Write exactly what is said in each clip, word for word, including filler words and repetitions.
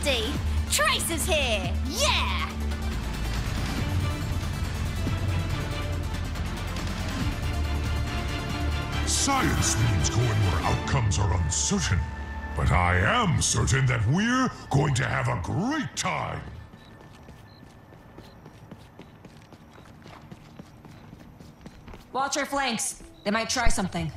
safety! Tracer's here! Yeah! Science means going where outcomes are uncertain. But I am certain that we're going to have a great time! Watch your flanks. They might try something.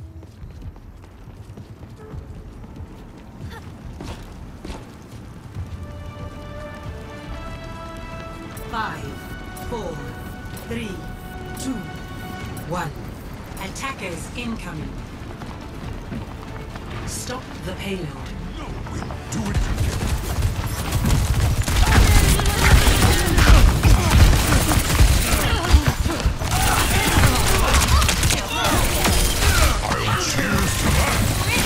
Five, four, three, two, one. Attackers incoming. Stop the payload. No, we'll do it together. I'll cheers to that.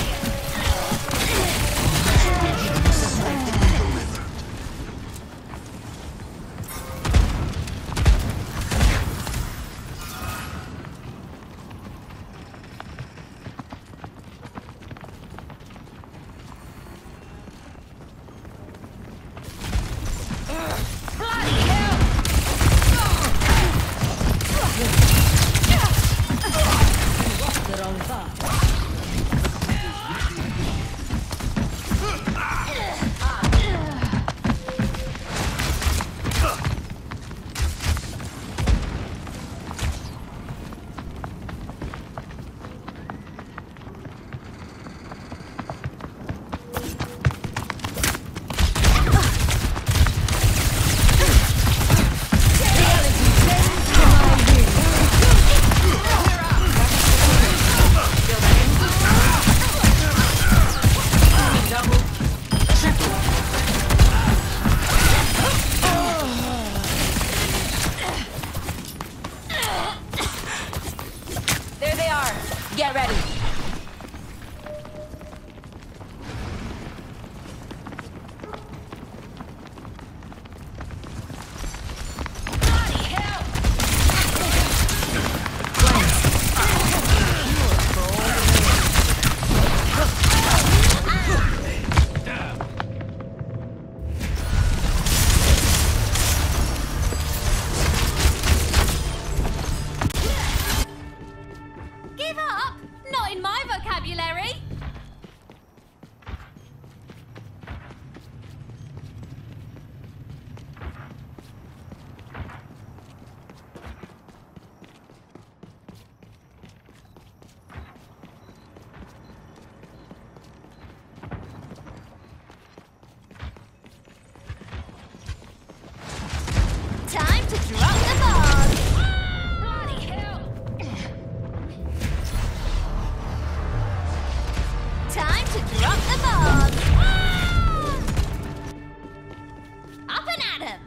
Get ready. Give up? Not in my vocabulary. Time to drop the bomb. Bloody hell. Time to drop the bomb! Up and at 'em!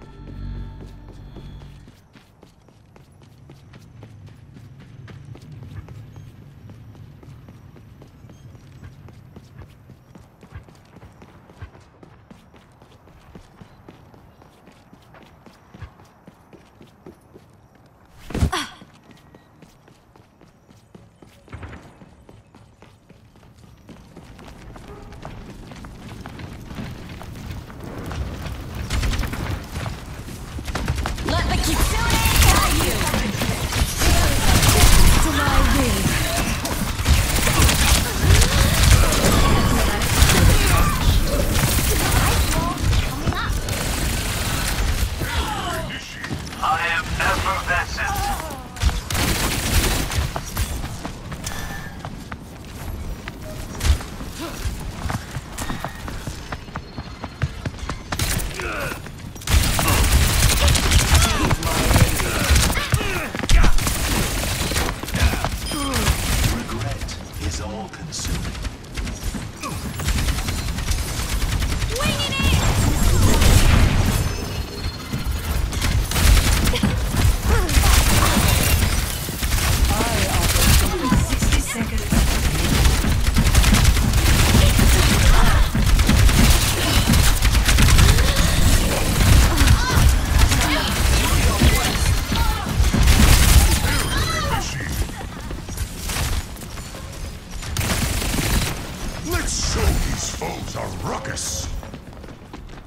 Let's show these foes a ruckus!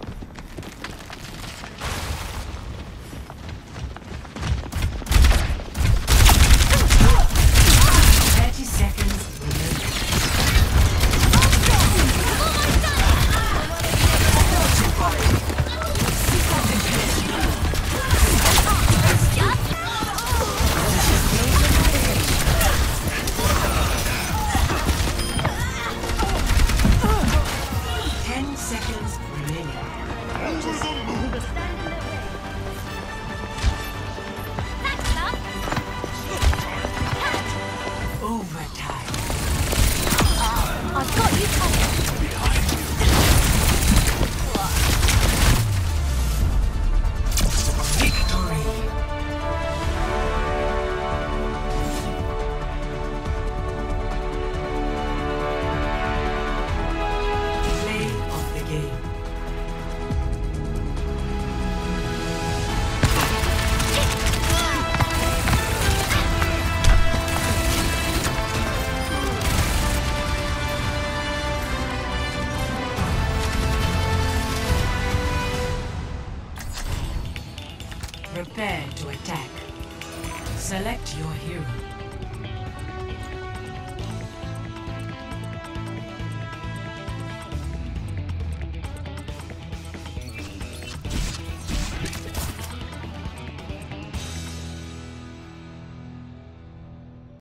seconds remaining. Over the moon! That's enough. Overtime. I've got you covered. Victory. Play of the game. Prepare to attack. Select your hero.